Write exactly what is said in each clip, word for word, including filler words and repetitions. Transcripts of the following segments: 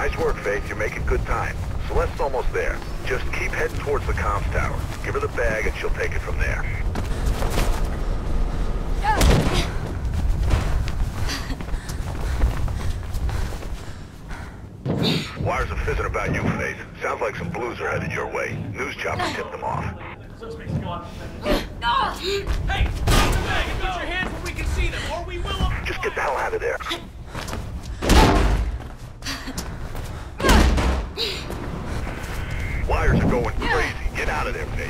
Nice work, Faith. You're making good time. Celeste's almost there. Just keep heading towards the comms tower. Give her the bag and she'll take it from there. Wires are fizzing about you, Faith. Sounds like some blues are headed your way. News chopper tipped them off. Hey! Get the bag and put your hands where we can see them, or we will... Just get the hell out of there. Wires are going crazy. Get out of there, Faith.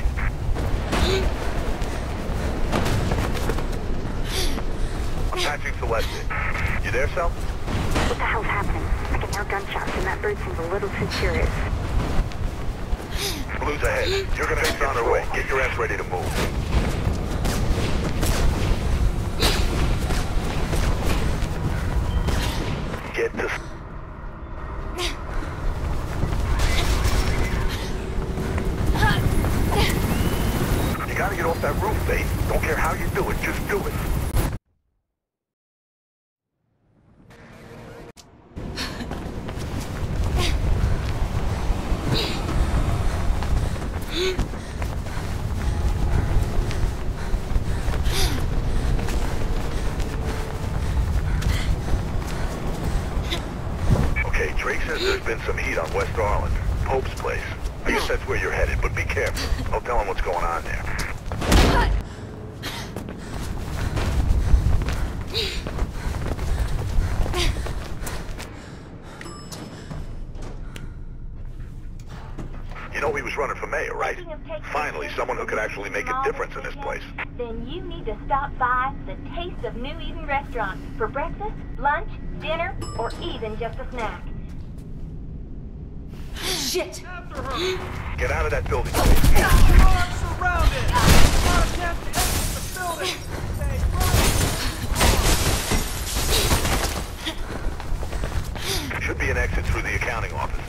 I'm patching Celeste. You there, Sal? What the hell's happening? I can hear gunshots and that bird seems a little too serious. Blue's ahead. You're gonna be on their way. Get your ass ready to move. Get to... You gotta get off that roof, Faith. Don't care how you do it, just do it. Okay, Drake says there's been some heat on West Arlen, Pope's place. I guess that's where you're headed, but be careful. I'll tell him what's going on there. You know he was running for mayor, right? Finally, someone who could actually make a difference in this place. Then you need to stop by the Taste of New Eden restaurant for breakfast, lunch, dinner, or even just a snack. Shit! After her! Get out of that building. We're surrounded! Not a chance to exit the building! Hey, run! Should be an exit through the accounting offices.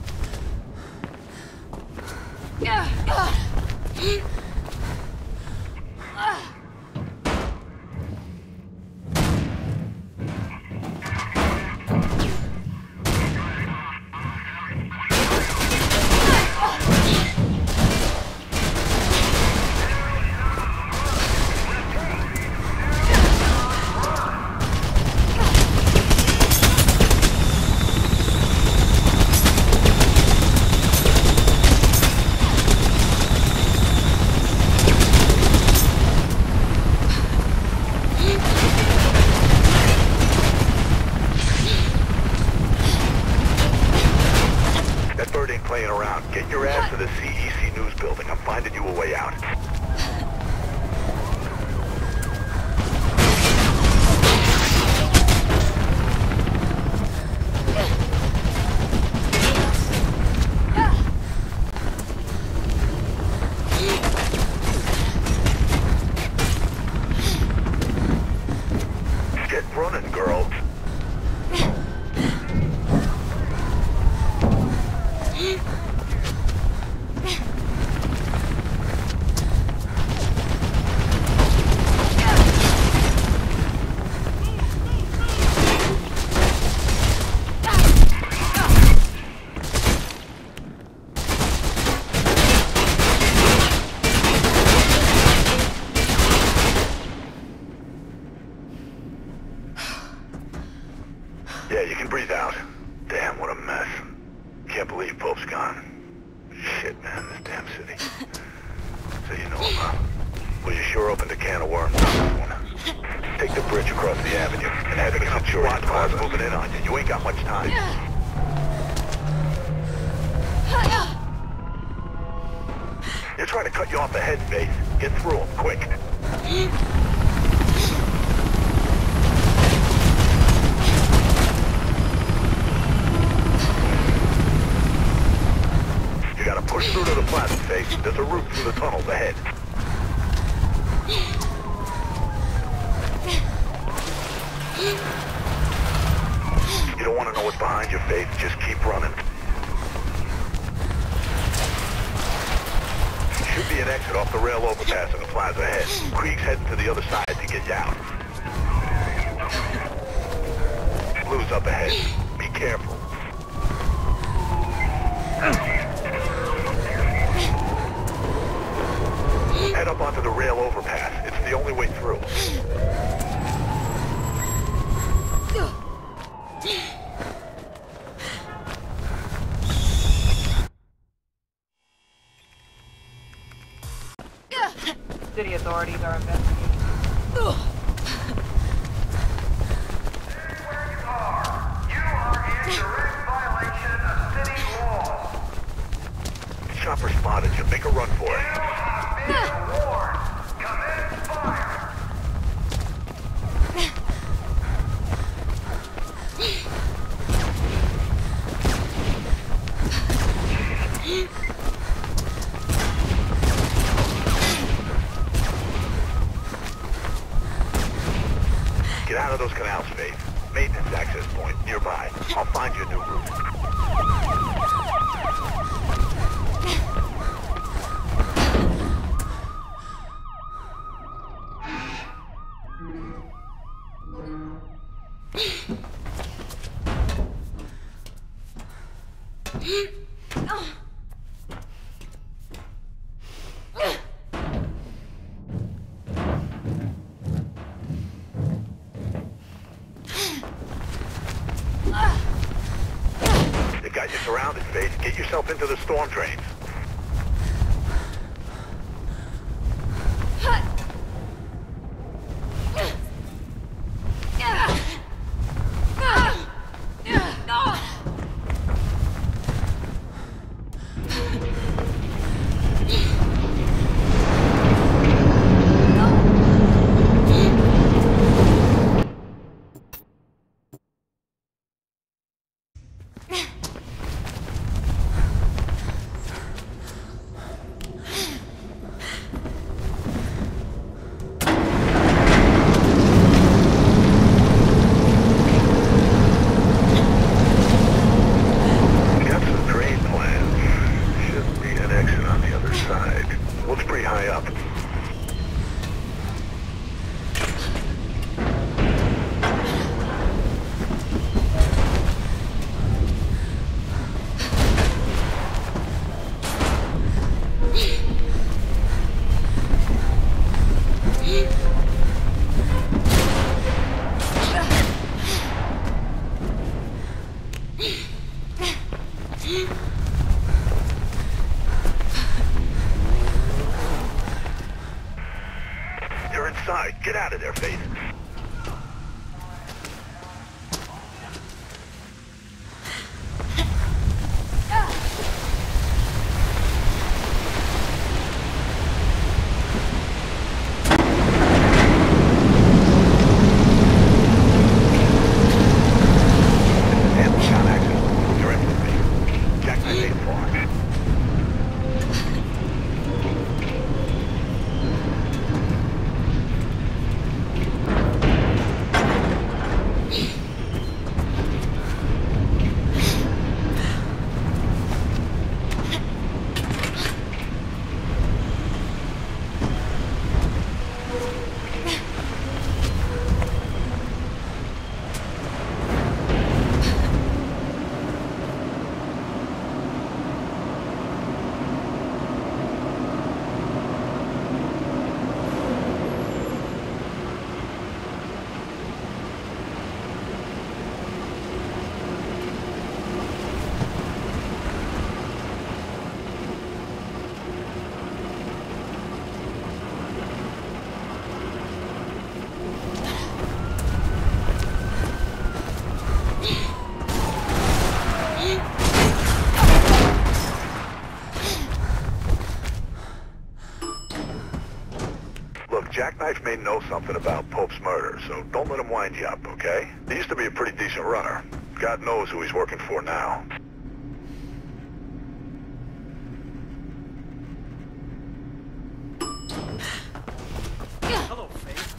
Playing around. Get your ass to the C E C News building. I'm finding you a way out. Get running, girl. Yeah, you can breathe out. Damn, what a mess. Can't believe Pope's gone. Shit, man, this damn city. So you know him, huh? Well, you sure opened a can of worms on this one. Take the bridge across the avenue and head to the security plaza. Moving in on you. You ain't got much time. They're trying to cut you off the head, Faith. Get through them, quick. You gotta push through to the plaza, Faith. There's a route through the tunnels ahead. You don't want to know what's behind your Faith. Just keep running. Should be an exit off the rail overpass in the plaza ahead. Krieg's heading to the other side to get down. Blue's up ahead. Be careful. Head up onto the rail overpass. It's the only way through. City authorities are investigating. Chopper spotted you. Make a run for it. Get out of those canals, Faith. Maintenance access point nearby. I'll find you a new route. They got you surrounded, Faith. Get yourself into the storm drains. You're inside. Get out of there, Faith. Jackknife may know something about Pope's murder, so don't let him wind you up, okay? He used to be a pretty decent runner. God knows who he's working for now. Hello, Faith.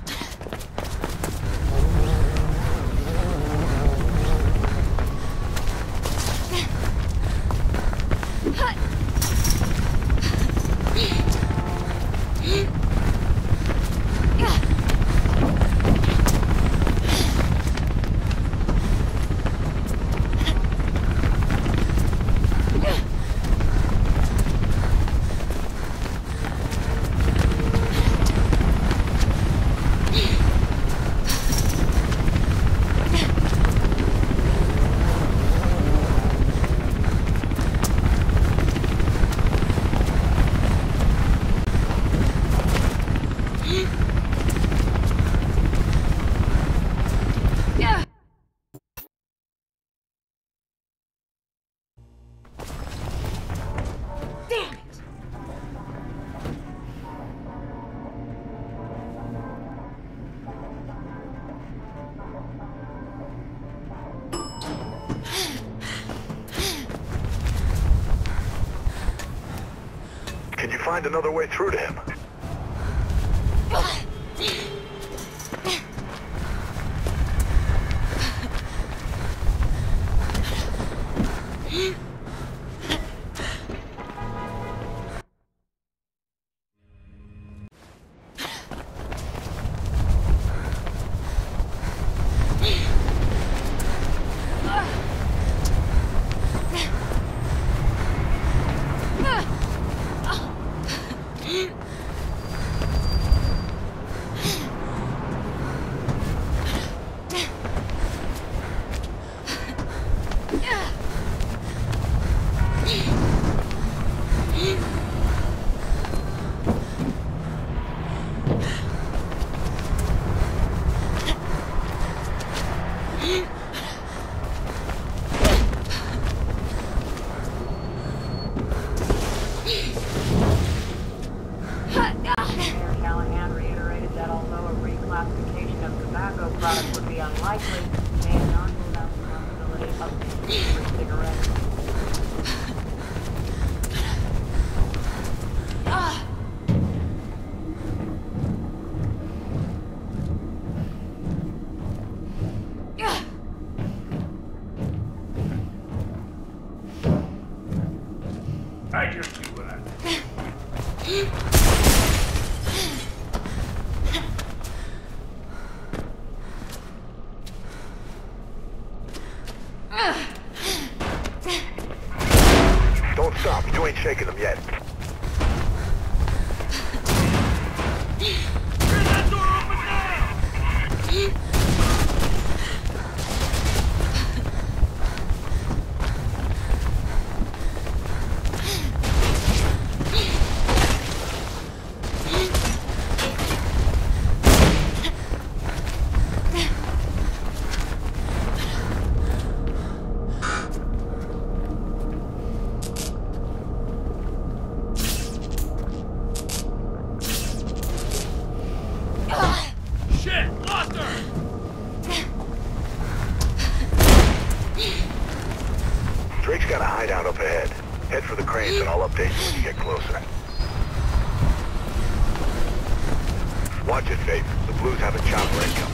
Can you find another way through to him? I just do what I Don't stop. You ain't shaking them yet. Hear that door open now! Drake's got a hideout up ahead. Head for the cranes and I'll update you when you get closer. Watch it, Faith. The Blues have a chopper incoming.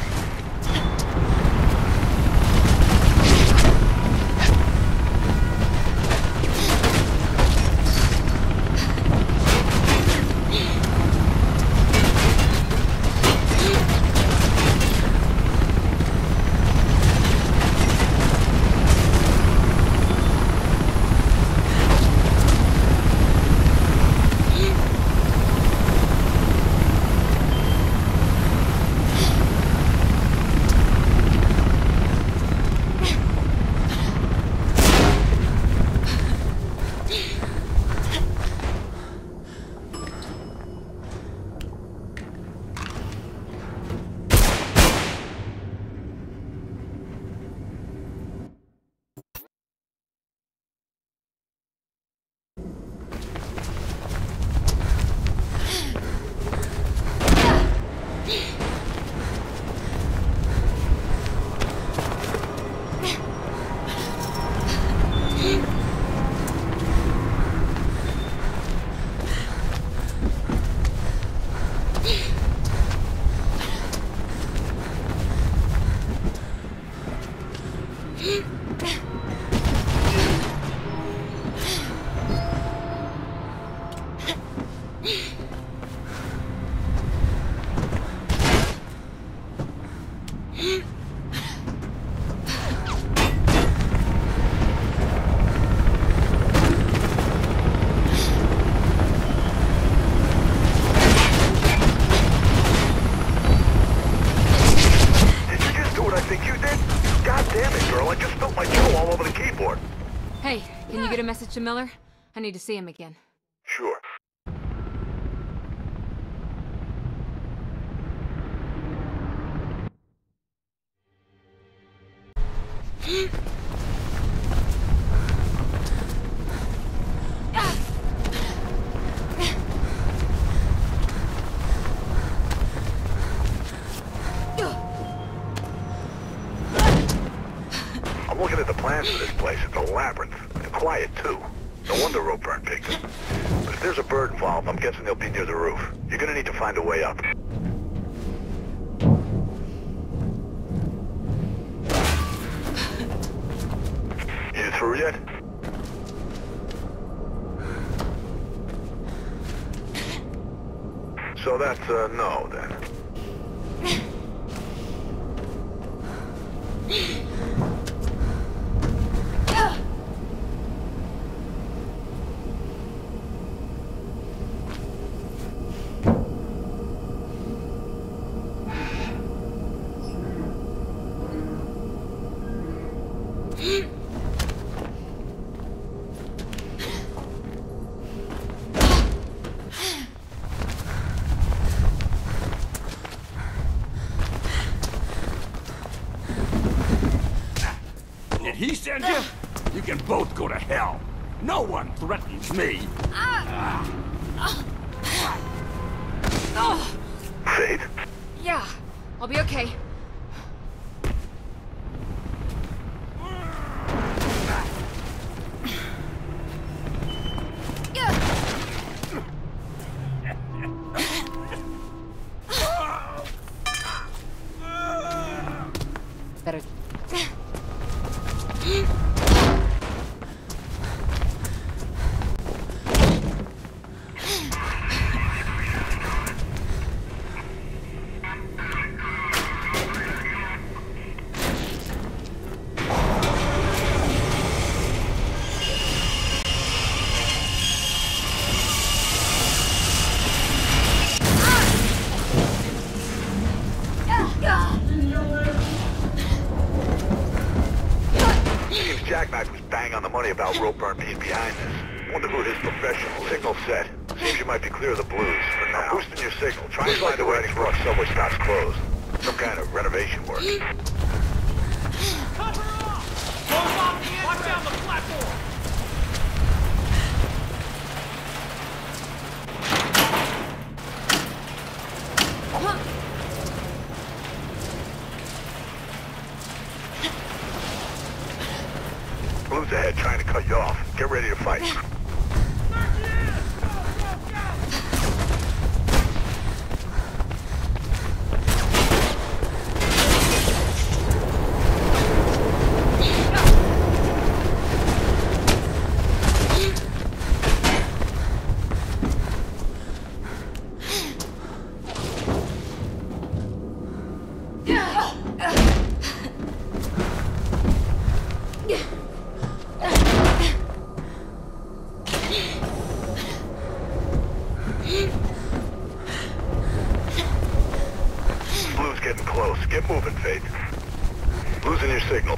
Hey, can you get a message to Miller? I need to see him again. Sure. I'm looking at the plans for this place. It's a labyrinth. And quiet, too. No wonder Ropeburn picked it. But if there's a bird involved, I'm guessing they'll be near the roof. You're gonna need to find a way up. You through yet? So that's a no, then. Did he send you? You can both go to hell. No one threatens me. Faith? Yeah, I'll be okay. Better. Jackknife was bang on the money about Ropeburn being behind this. Wonder who his professional signal set. Seems you might be clear of the blues for now. I'm boosting your signal. Try and find a way to rush subway stops closed. Some kind of renovation work. Cut her off! Close off the entrance! Watch out the platform! Blues ahead trying to cut you off. Get ready to fight. Blue's getting close. Get moving, Faith. Losing your signal.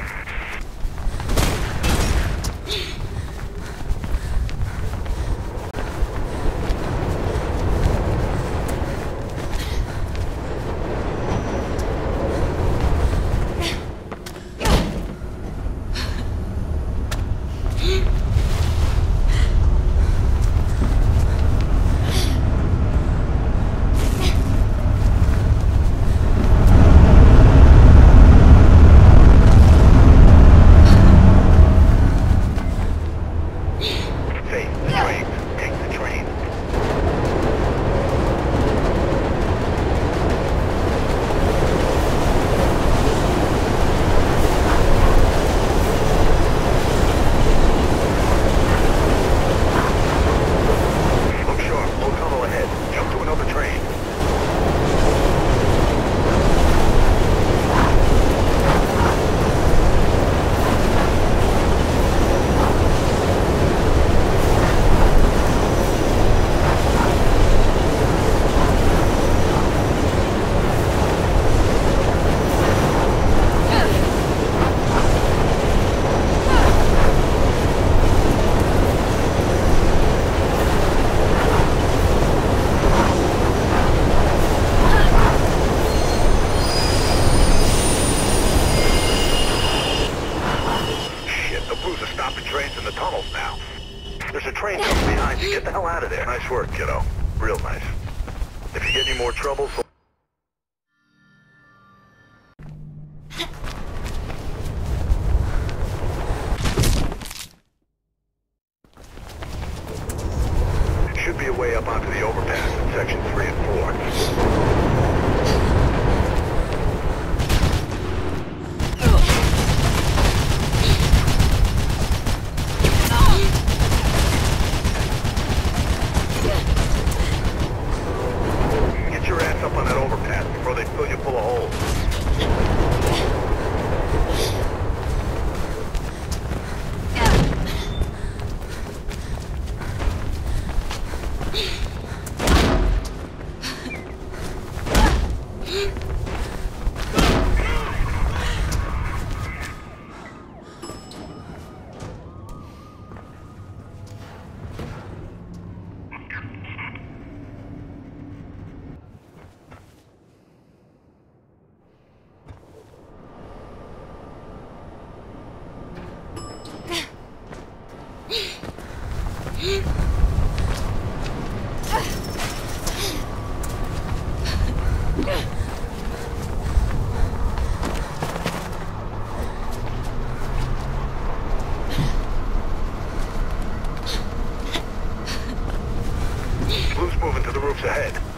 Get the hell out of there. Nice work, kiddo. Real nice. If you get any more trouble...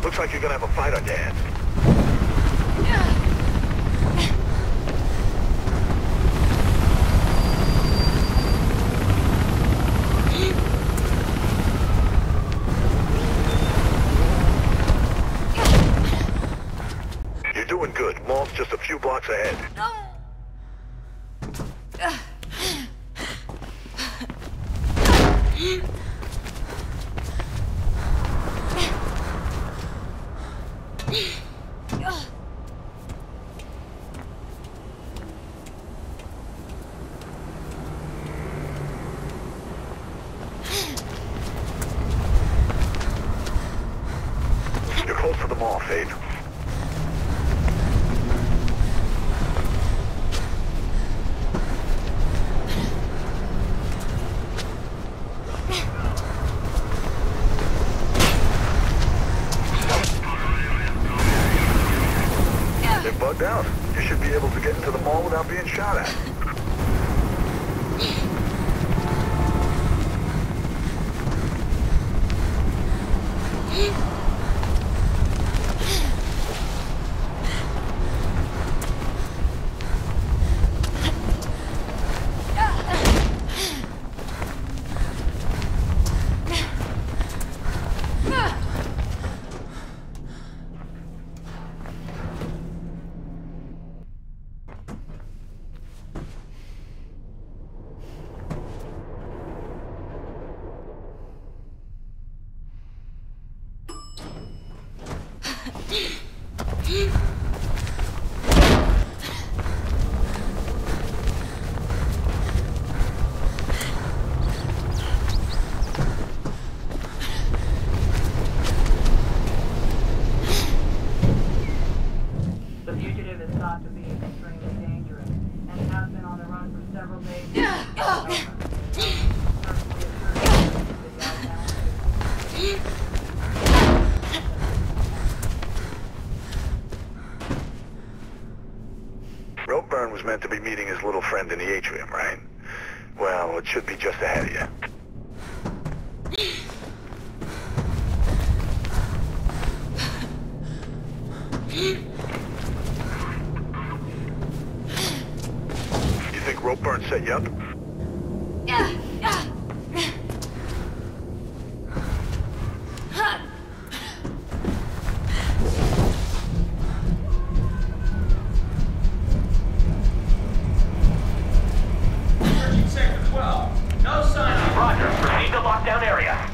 Looks like you're gonna have a fight on your hands. You're doing good. Mall's just a few blocks ahead. You're close to the mall, Faith. They're bugged out. You should be able to get into the mall without being shot at. The fugitive is thought to be extremely dangerous and has been on the run for several days. Ropeburn was meant to be meeting his little friend in the atrium, right? Well, it should be just ahead of you. You think Ropeburn set you up? Sector twelve. No sign of... Roger. Proceed to lockdown area.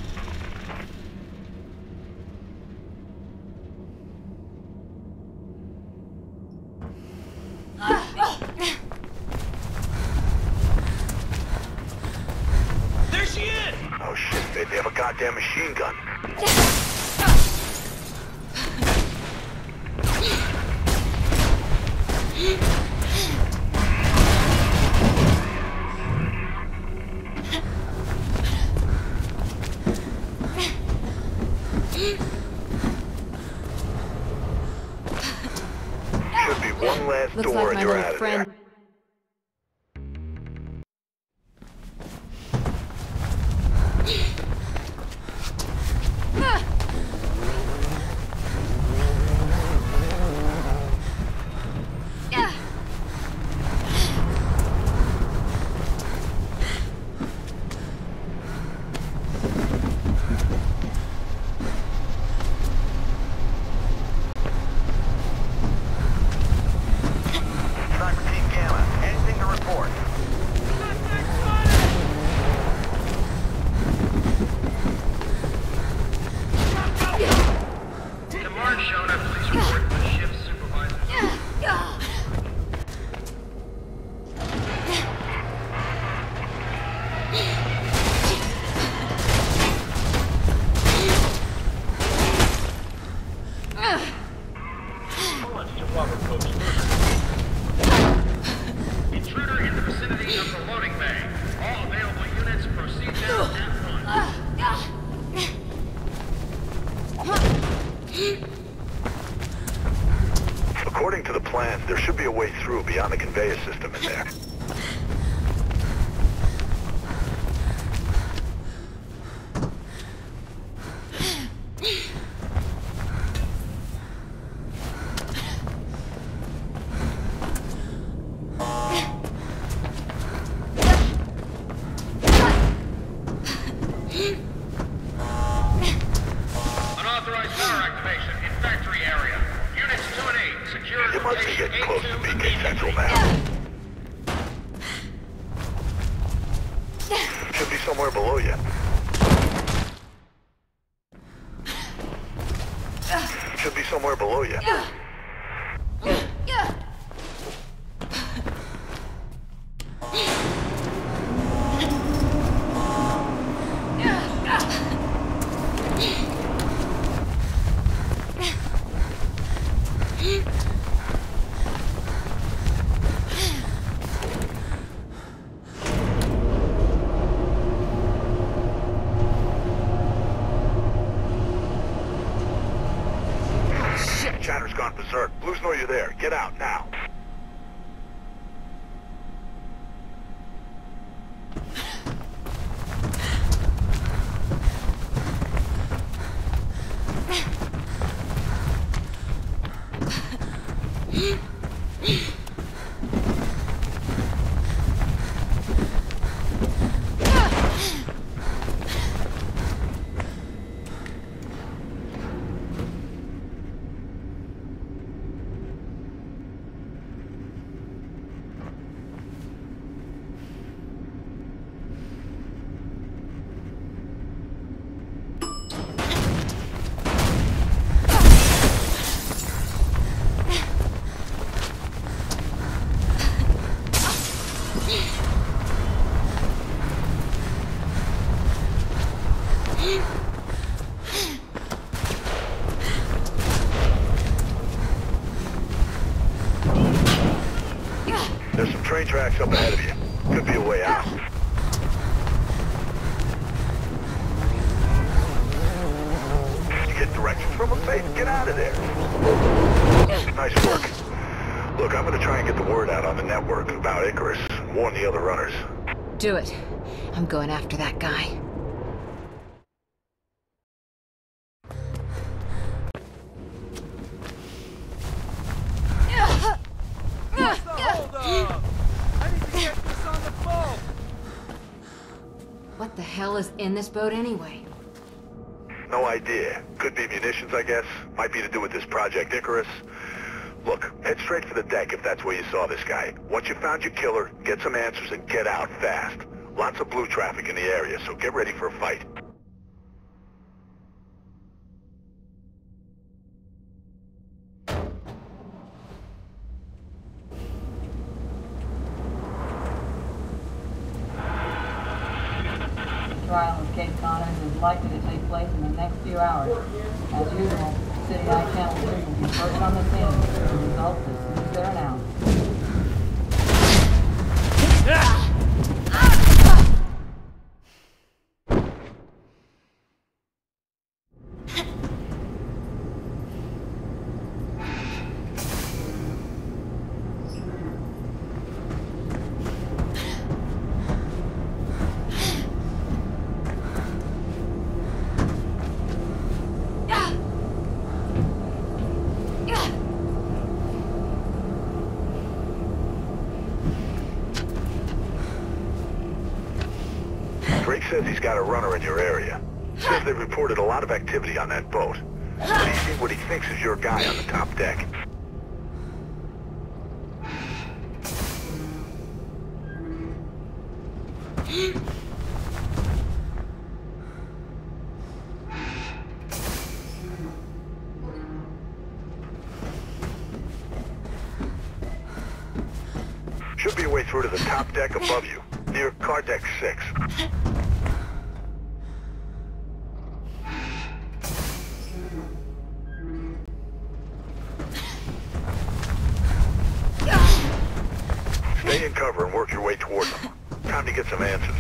There she is! Oh shit, they, they have a goddamn machine gun. Should be one last Looks door like and my you're little out of friend. there. Should be somewhere below you. Should be somewhere below you. Chatter's gone berserk. Blues know you're there. Get out now. There's some train tracks up ahead of you. Could be a way out. You get directions from a face. Get out of there. Nice work. Look, I'm gonna try and get the word out on the network about Icarus and warn the other runners. Do it. I'm going after that guy. What's the holdup? I need to get this on the boat. What the hell is in this boat anyway? No idea. Could be munitions, I guess. Might be to do with this Project Icarus. Look, head straight for the deck if that's where you saw this guy. Once you found your killer, get some answers and get out fast. Lots of blue traffic in the area, so get ready for a fight. Trial of Kate Connors is likely to take place in the next few hours. As usual, City Eye Channel two will be first on the scene. The results as soon as they're announced. Drake says he's got a runner in your area. Says they reported a lot of activity on that boat. But he's seen what he thinks is your guy on the top deck. Should be a way through to the top deck above you, near car deck six. Stay in cover and work your way toward them. Time to get some answers.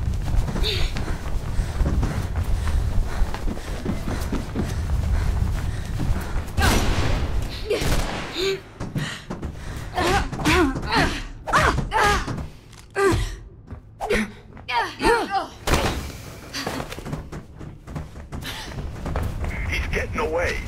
He's getting away.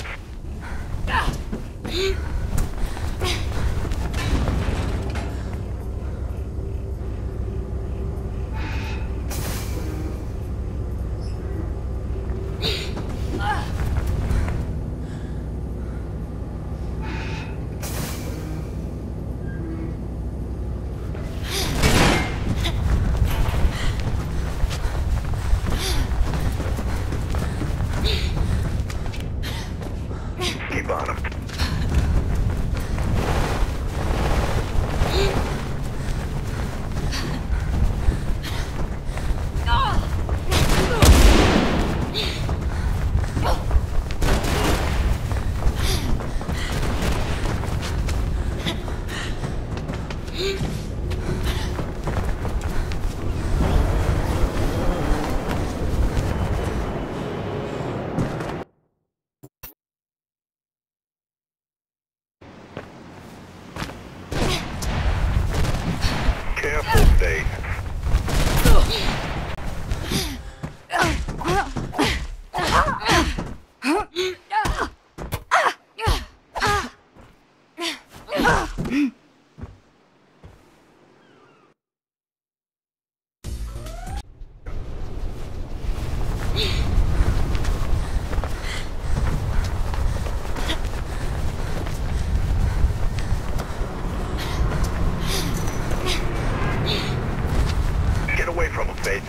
Faith. Get away from him, Faith.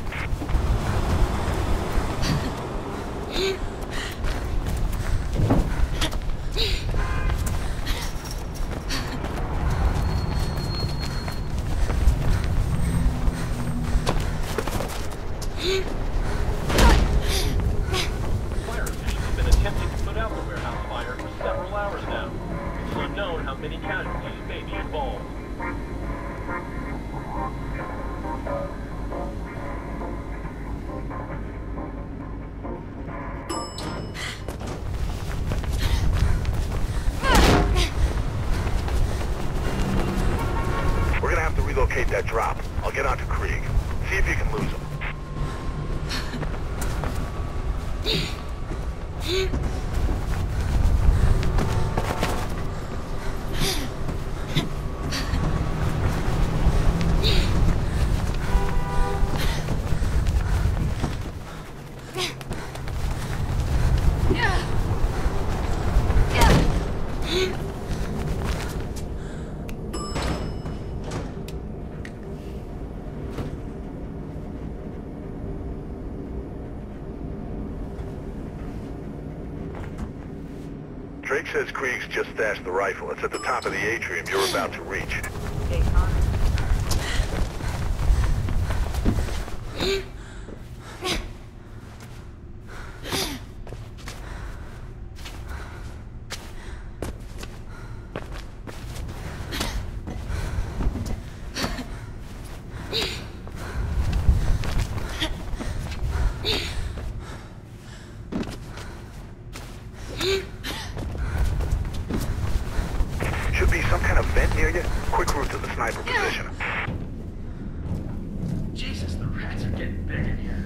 Fire officials have been attempting to put out the warehouse fire for several hours now. It's unknown how many casualties may be involved. We're gonna have to relocate that drop. I'll get onto Krieg. See if you can lose him. Drake says Krieg's just stashed the rifle. It's at the top of the atrium you're about to reach. Okay, Connor. Should be some kind of vent near you. Quick route to the sniper position. Jesus, the rats are getting big in here.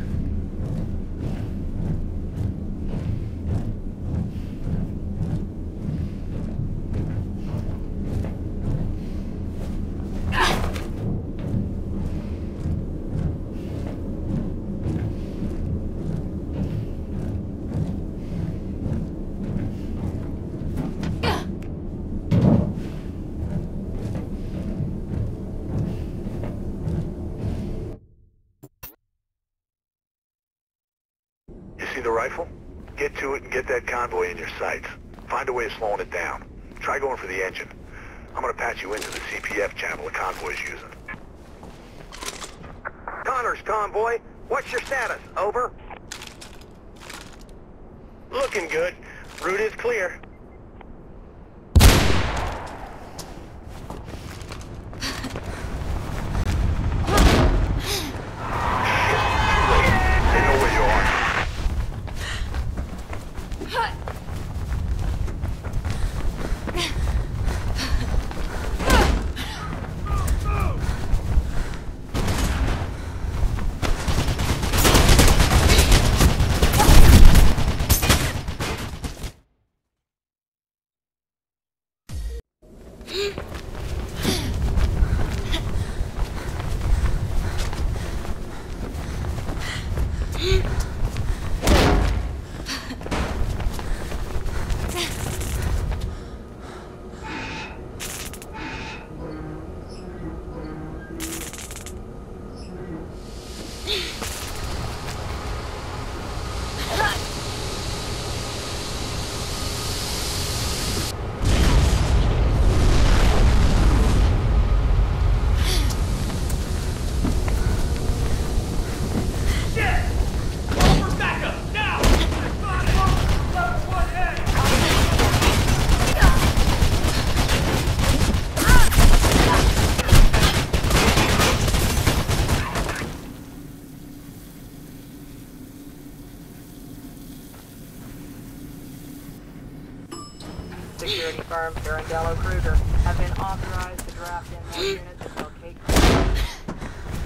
See the rifle? Get to it and get that convoy in your sights. Find a way of slowing it down. Try going for the engine. I'm gonna patch you into the C P F channel the convoy's using. Connor's convoy, what's your status? Over? Looking good. Route is clear. They know where you are. Security firm Pirandello Kruger have been authorized to draft in more units to locate.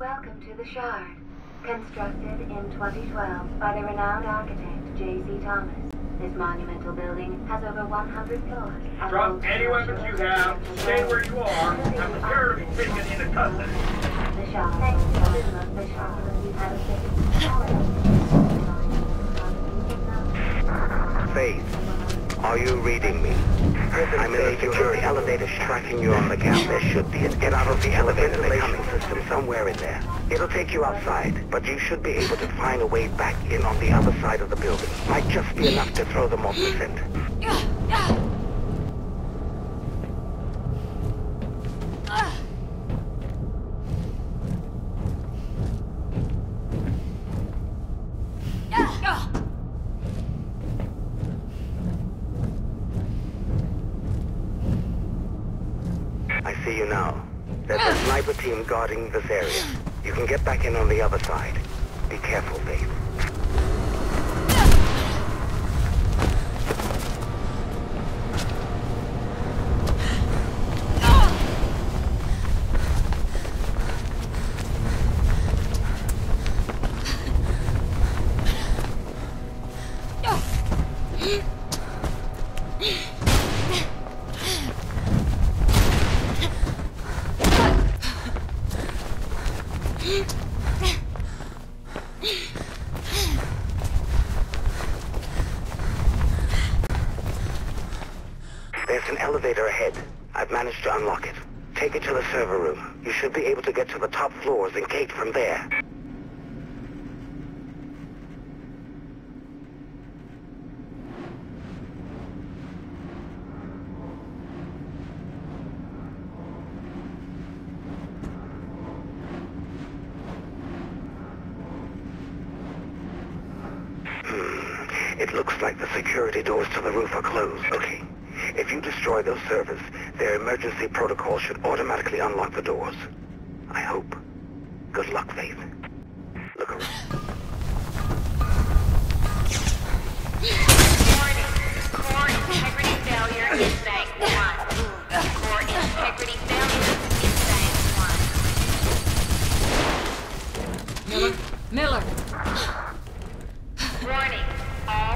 Welcome to the Shard. Constructed in twenty twelve by the renowned architect J C Thomas. This monumental building has over one hundred floors. Drop any weapons you have, stay where you are, and prepare to be taken into custody. The Shard. Thanks to the Shard. Have a safe. Faith, are you reading me? I'm in the security elevator tracking you on the cam. There should be a get out of the elevator ventilation system somewhere in there. It'll take you outside, but you should be able to find a way back in on the other side of the building. Might just be enough to throw them off the scent. I see you now. There's a sniper team guarding this area. You can get back in on the other side. Be careful, Faith. There's an elevator ahead. I've managed to unlock it. Take it to the server room. You should be able to get to the top floors and gate from there. Hmm. It looks like the security doors to the roof are closed. Okay. If you destroy those servers, their emergency protocol should automatically unlock the doors. I hope. Good luck, Faith. Look around. Warning. Core integrity failure in Bank one. Core integrity failure in Bank one. Miller? Miller! Warning. All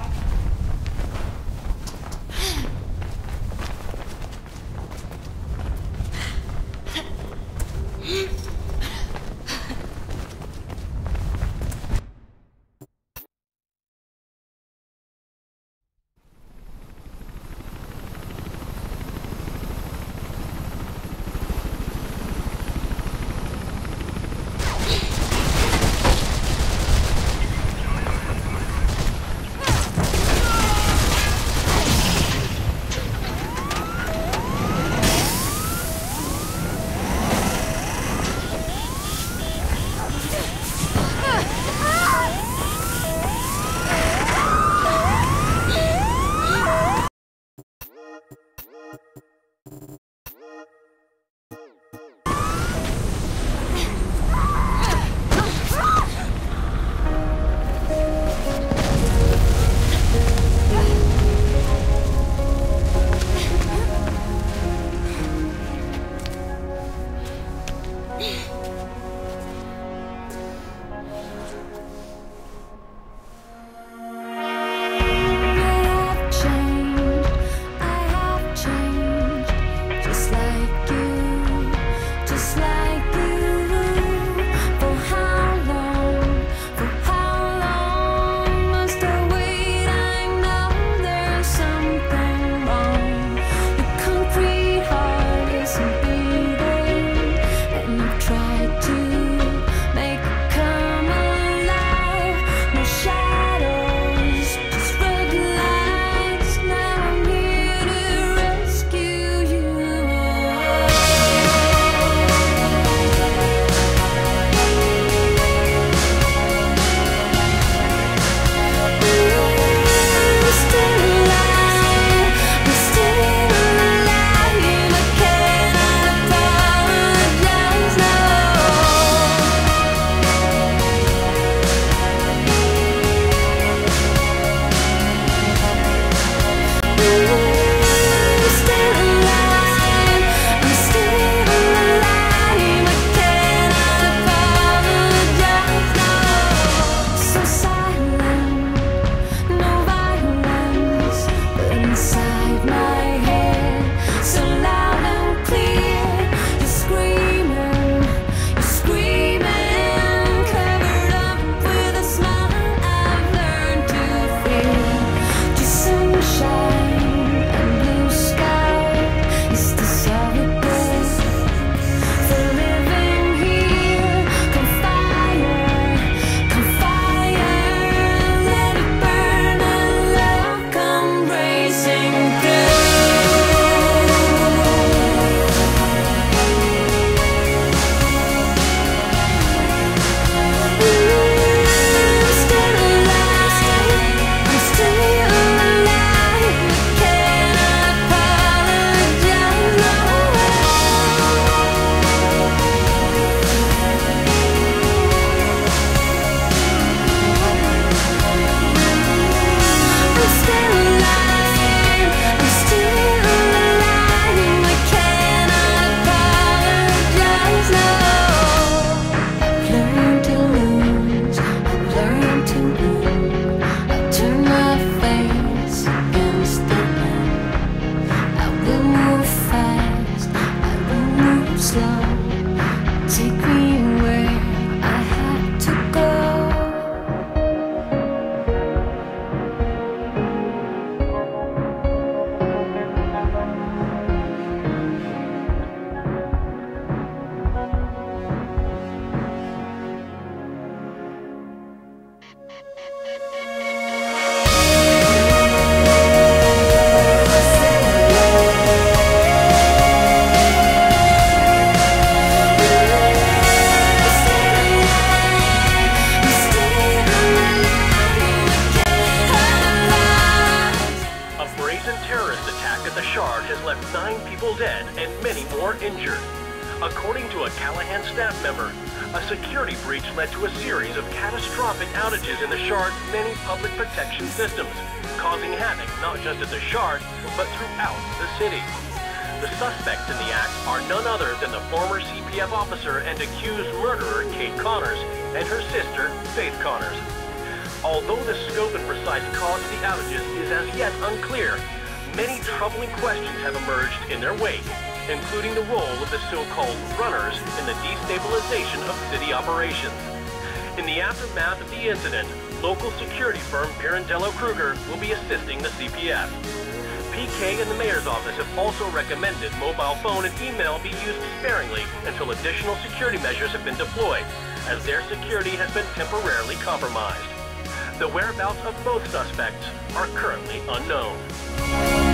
dead and many more injured. According to a Callahan staff member, a security breach led to a series of catastrophic outages in the Shard's many public protection systems, causing havoc not just at the Shard, but throughout the city. The suspects in the act are none other than the former C P F officer and accused murderer Kate Connors and her sister, Faith Connors. Although the scope and precise cause of the outages is as yet unclear, many troubling questions have emerged in their wake, including the role of the so-called runners in the destabilization of city operations. In the aftermath of the incident, local security firm Pirandello Kruger will be assisting the C P F. P K and the mayor's office have also recommended mobile phone and email be used sparingly until additional security measures have been deployed, as their security has been temporarily compromised. The whereabouts of both suspects are currently unknown.